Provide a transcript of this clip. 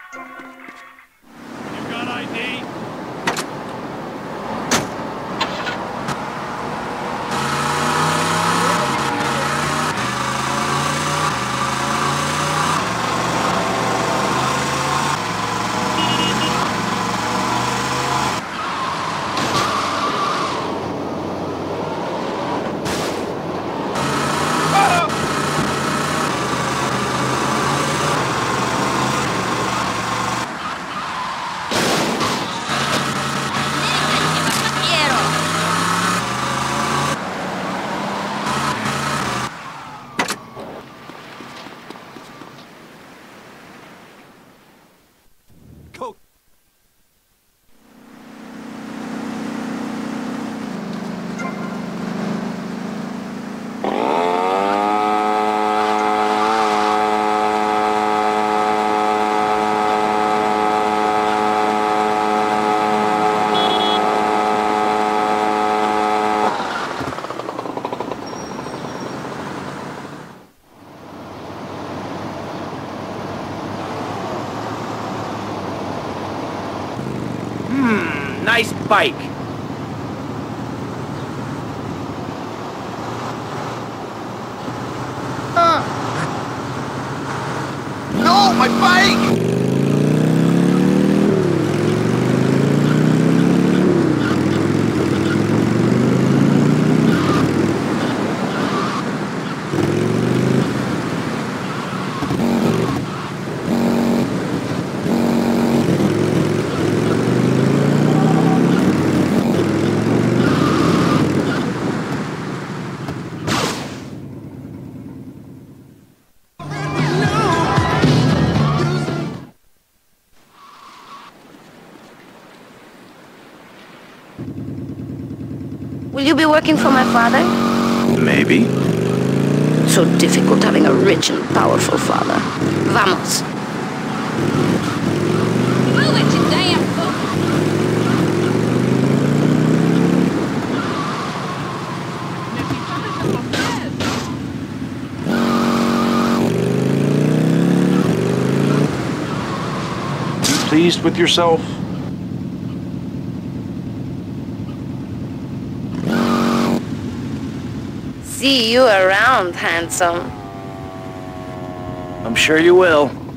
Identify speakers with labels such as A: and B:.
A: You got ID? Go.
B: Nice bike.
C: No, my bike!
D: Will you be working for my father?
B: Maybe.
D: So difficult having a rich and powerful father. Vamos.
E: Move it, you damn fool!
C: You pleased with yourself?
D: See you around, handsome.
B: I'm sure you will.